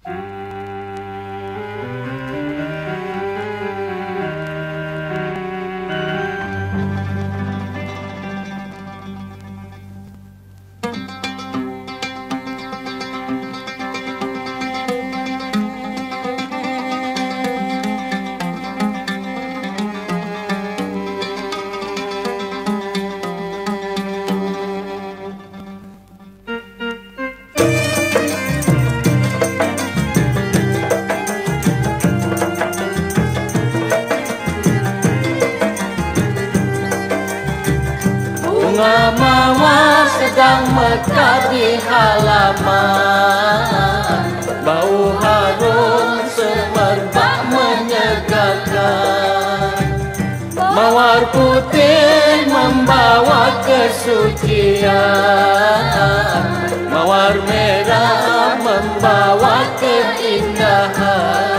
Bunga mawar sedang mekar di halaman, bau harum semerbak menyegarkan. Mawar putih membawa kesucian, mawar merah membawa keindahan.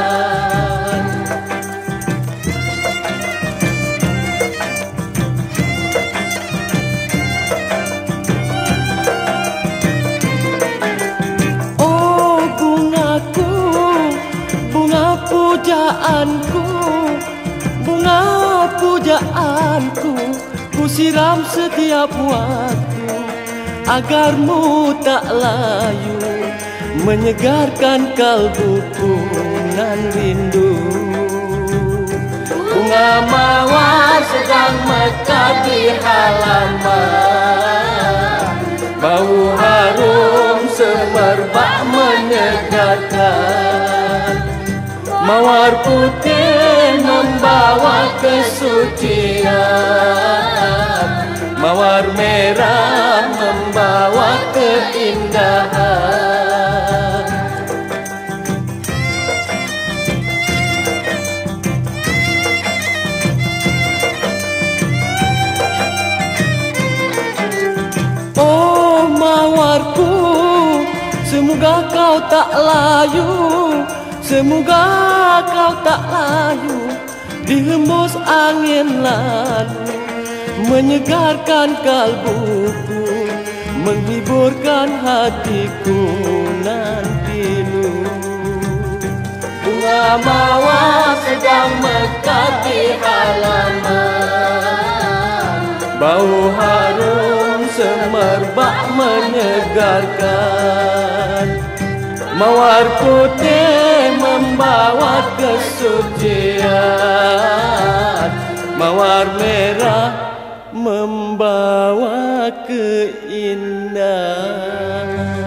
Pujaanku, bunga pujaanku, ku siram setiap waktu agarmu tak layu, menyegarkan kalbuku nan rindu. Bunga mawar sedang mekar di halaman, bau harum semerbak menyegarkan. Mawar putih membawa kesucian, mawar merah membawa keindahan. Oh mawarku, semoga kau tak layu, semoga kau tak layu, dihembus angin lalu, menyegarkan kalbuku, menghiburkan hatiku nan pilu. Bunga mawar sedang mekar di halaman, bau harum semerbak menyegarkan. Mawar putih membawa kesucian, mawar merah membawa keindahan.